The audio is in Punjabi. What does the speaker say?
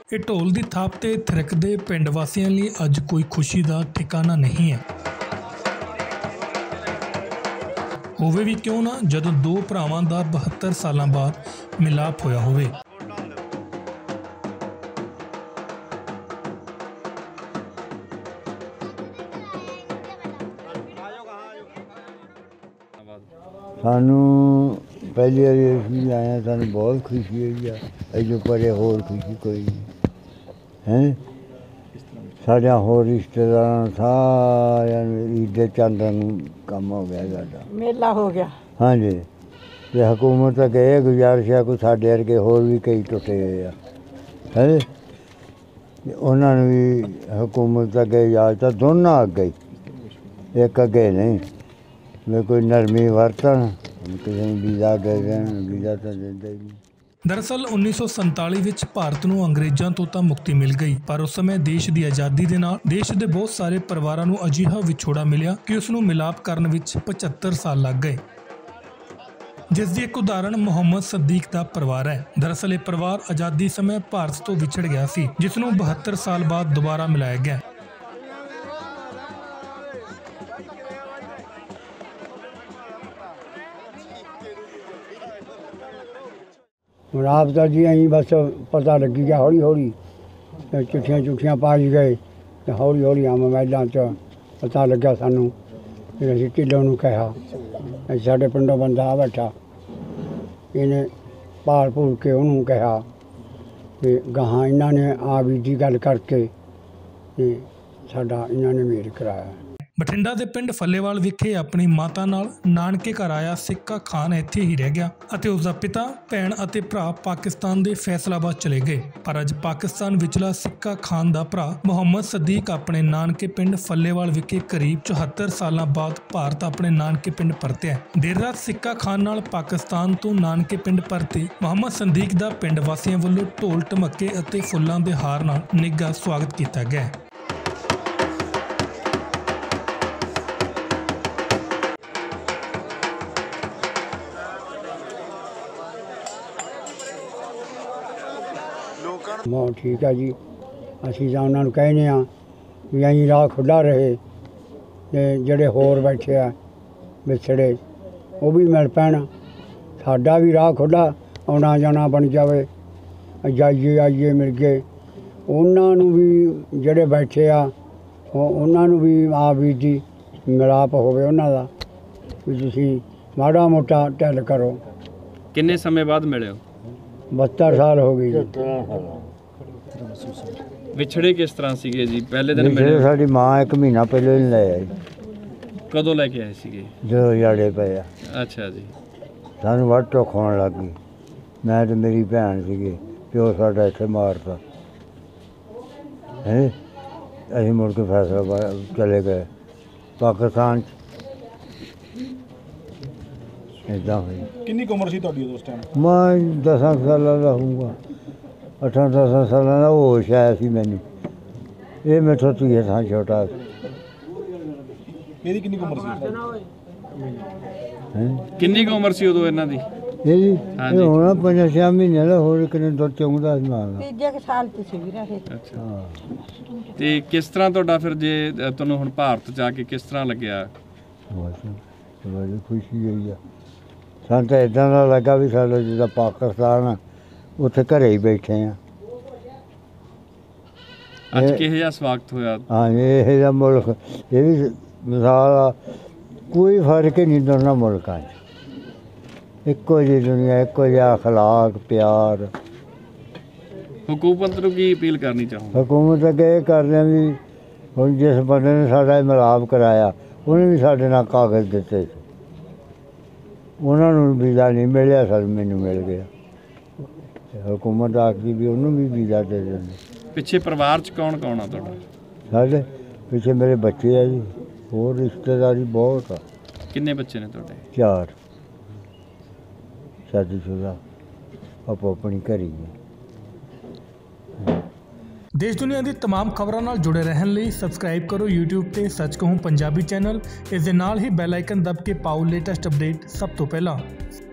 ਇਹ ਢੋਲ ਦੀ ਥਾਪ ਤੇ ਥਿਰਕਦੇ ਪਿੰਡ ਵਾਸੀਆਂ ਲਈ ਅੱਜ ਕੋਈ ਖੁਸ਼ੀ ਦਾ ਠਿਕਾਣਾ ਨਹੀਂ ਹੈ। ਹੋਵੇ ਵੀ ਕਿਉਂ ਨਾ ਜਦੋਂ ਦੋ ਭਰਾਵਾਂ ਦਾ 72 ਸਾਲਾਂ ਬਾਅਦ ਮਿਲਾਪ ਹੋਇਆ ਹੋਵੇ। सानू पहली बार आया सानू बहुत खुशी हुई है जो परे होर खुशी कोई नहीं है। साढ़े होर रिश्तेदार सारे ईद चंद काम हो गया साडा मेला हो गया। हाँ जी तो हुकूमत तक ये गुजारिश है कोई साढ़े वर्गे होर भी कई टुटे हुए है उन्होंने भी हुकूमत अगे इजाजत दोनों अगे एक अगे नहीं मैं कोई नरमी वरतन किसी वीज़ा दे दें वीज़ा तो देंगे ही नहीं। दरअसल 1947 ਵਿੱਚ ਭਾਰਤ ਨੂੰ ਅੰਗਰੇਜ਼ਾਂ ਤੋਂ ਤਾਂ ਮੁਕਤੀ ਮਿਲ ਗਈ, ਪਰ ਉਸ ਸਮੇਂ ਦੇਸ਼ ਦੀ ਆਜ਼ਾਦੀ ਦੇ ਨਾਲ ਦੇਸ਼ ਦੇ ਬਹੁਤ ਸਾਰੇ ਪਰਿਵਾਰਾਂ ਨੂੰ ਅਜਿਹਾ ਵਿਛੋੜਾ ਮਿਲਿਆ ਕਿ ਉਸ ਨੂੰ ਮਿਲਾਪ ਕਰਨ ਵਿੱਚ 75 ਸਾਲ ਲੱਗ ਗਏ, ਜਿਸ ਦੀ ਇੱਕ ਉਦਾਹਰਣ ਮੁਹੰਮਦ ਸਦੀਕ ਦਾ ਪਰਿਵਾਰ ਹੈ। ਦਰਅਸਲ ਇਹ ਪਰਿਵਾਰ ਆਜ਼ਾਦੀ ਸਮੇਂ ਭਾਰਤ ਤੋਂ ਵਿਛੜ ਗਿਆ ਸੀ, ਜਿਸ ਨੂੰ 72 ਸਾਲ ਬਾਅਦ ਦੁਬਾਰਾ ਮਿਲਾਇਆ ਗਿਆ। मिलाप तो जी अं बस पता लगी गया हौली हौली चिट्ठियाँ चुट्ठियाँ पाई गए तो हौली हौली आम मैलों च पता लग्या सानू फिर असीं ढिल्लों नूं कहा साडे पिंडों बंदा आ बैठा इन्हें भाल भूल के उन्होंने कहा कि गहाँ इन्होंने आ भी जी गल करके साडा इन्होंने मेल कराया। ਬਠਿੰਡਾ ਦੇ ਪਿੰਡ ਫੱਲੇਵਾਲ ਵਿਖੇ ਆਪਣੀ ਮਾਤਾ ਨਾਲ ਨਾਨਕੇ ਘਰ ਆਇਆ ਸਿੱਕਾ ਖਾਨ ਇੱਥੇ ਹੀ ਰਹਿ ਗਿਆ ਅਤੇ ਉਸ ਦਾ ਪਿਤਾ, ਭੈਣ ਅਤੇ ਭਰਾ ਪਾਕਿਸਤਾਨ ਦੇ ਫੈਸਲਾਬਾਦ ਚਲੇ ਗਏ। ਪਰ ਅੱਜ ਪਾਕਿਸਤਾਨ ਵਿਚਲਾ ਸਿੱਕਾ ਖਾਨ ਦਾ ਭਰਾ ਮੁਹੰਮਦ ਸਦੀਕ ਆਪਣੇ ਨਾਨਕੇ ਪਿੰਡ ਫੱਲੇਵਾਲ ਵਿਖੇ ਕਰੀਬ 74 ਸਾਲਾਂ ਬਾਅਦ ਭਾਰਤ ਆਪਣੇ ਨਾਨਕੇ ਪਿੰਡ ਪਰਤਿਆ। ਦੇਰ ਰਾਤ ਸਿੱਕਾ ਖਾਨ ਨਾਲ ਪਾਕਿਸਤਾਨ ਤੋਂ ਨਾਨਕੇ ਪਿੰਡ ਪਰਤੇ ਮੁਹੰਮਦ ਸਦੀਕ ਦਾ ਪਿੰਡ ਵਾਸੀਆਂ ਵੱਲੋਂ ਢੋਲ ਢਮੱਕੇ ਅਤੇ ਫੁੱਲਾਂ ਦੇ ਹਾਰ ਨਾਲ ਨਿੱਘਾ ਸਵਾਗਤ ਕੀਤਾ ਗਿਆ। बहुत ठीक है जी असीं तां उन्हां नूं कहने भी अं राह खुला रहे ते जिहड़े होर बैठे आ विछड़े वो भी मिल पैण साडा भी राह खुला आउणा जाना बन जावे जाइए आइए मिल गए उन्हां नूं भी जिहड़े बैठे आ उन्हां नूं भी आ भी जी मिलाप होवे उन्हां दा भी तुसीं माड़ा मोटा ढिल करो। किन्ने समय बाद मिले हो? 72 साल हो गई जी। विछड़े किस तरह सीगे जी? पहले दिन मिले? साडी मां एक महीना पहले ही ले आई। कदों लेके आए सीगे? जो याड़े पे आ। अच्छा जी। सानू वट टोक होण लग गई मैं ते मेरी भैन सीगे प्यो साडा इत्थे मारता है असीं मुड़ के फैसलाबाद चले गए पाकिस्तान। इदां होई। किन्नी उम्र सी तुहाडी उस टाइम? मैं 10 साल का होऊंगा 8-10 साल का होश आया सी मैनू ये मैं तो धीए था छोटा। ਇਹਦੀ ਕਿੰਨੀ ਉਮਰ ਸੀ? किन्नी उम्र सी उदों इन्हां दी? ये होना 5-6 महीने का होर किन्ने 2-4 साल। ਤੀਜੇ ਸਾਲ ਤੁਸੀਂ ਵੀ ਰਹੇ। अच्छा ਤੇ ਕਿਸ ਤਰ੍ਹਾਂ ਤੁਹਾਡਾ ਫਿਰ ਜੇ ਤੁਹਾਨੂੰ ਹੁਣ ਭਾਰਤ ਜਾ ਕੇ ਕਿਸ ਤਰ੍ਹਾਂ ਲੱਗਿਆ? बस बड़ी खुशी हुई है ਸਾਨੂੰ ਤਾਂ ਇੱਦਾਂ ਦਾ ਲੱਗਾ ਵੀ ਸਾਡਾ ਜਿੱਦਾਂ ਪਾਕਿਸਤਾਨ ਆ ਉੱਥੇ ਘਰੇ ਹੀ ਬੈਠੇ ਆ। ਅੱਜ ਕਿਹੋ ਜਿਹਾ ਸਵਾਗਤ ਹੋਇਆ? ਹਾਂ ਇਹ ਜਿਹਾ ਮੁਲਕ ਇਹ ਵੀ ਮਿਸਾਲ ਆ ਕੋਈ ਫਰਕ ਨਹੀਂ ਦੋਨਾਂ ਮੁਲਕਾਂ 'ਚ ਇੱਕੋ ਜਿਹੀ ਦੁਨੀਆ ਇੱਕੋ ਜਿਹਾ ਅਖਲਾਕ ਪਿਆਰ। हुकूमत ਨੂੰ ਕੀ ਅਪੀਲ ਕਰਨੀ ਚਾਹੋਗੇ? हुकूमत ਅੱਗੇ ਇਹ ਕਰਦੇ ਵੀ ਹੁਣ ਜਿਸ ਬੰਦੇ ਨੇ ਸਾਡਾ ਮਿਲਾਪ ਕਰਾਇਆ ਉਹਨੇ ਵੀ ਸਾਡੇ ਨਾਲ ਕਾਗਜ਼ ਦਿੱਤੇ ਸੀ ਉਹਨਾਂ ਨੂੰ ਵੀਜ਼ਾ ਨਹੀਂ ਮਿਲਿਆ ਸਾਨੂੰ ਮੈਨੂੰ ਮਿਲ ਗਿਆ। हुकूमत आखदी भी ਉਹਨੂੰ ਵੀ ਵੀਜ਼ਾ ਦੇ ਦਿੰਦੇ। ਪਿੱਛੇ ਪਰਿਵਾਰ 'ਚ ਕੌਣ ਕੌਣ ਆ ਤੁਹਾਡਾ? ਸਾਡੇ ਪਿੱਛੇ ਮੇਰੇ ਬੱਚੇ ਆ ਜੀ ਹੋਰ ਰਿਸ਼ਤੇਦਾਰੀ ਬਹੁਤ ਆ। ਕਿੰਨੇ ਬੱਚੇ ਨੇ ਤੁਹਾਡੇ? 4 ਸ਼ਾਦੀशुदा ਆਪੋ ਆਪਣੀ ਘਰੀ ਹੈ। देश दुनिया की तमाम खबरों नाल जुड़े रहने लिए सबसक्राइब करो YouTube ते सच कहूं पंजाबी चैनल। इस दे नाल ही बैल आइकन दब के पाओ लेटेस्ट अपडेट सब तो पहला।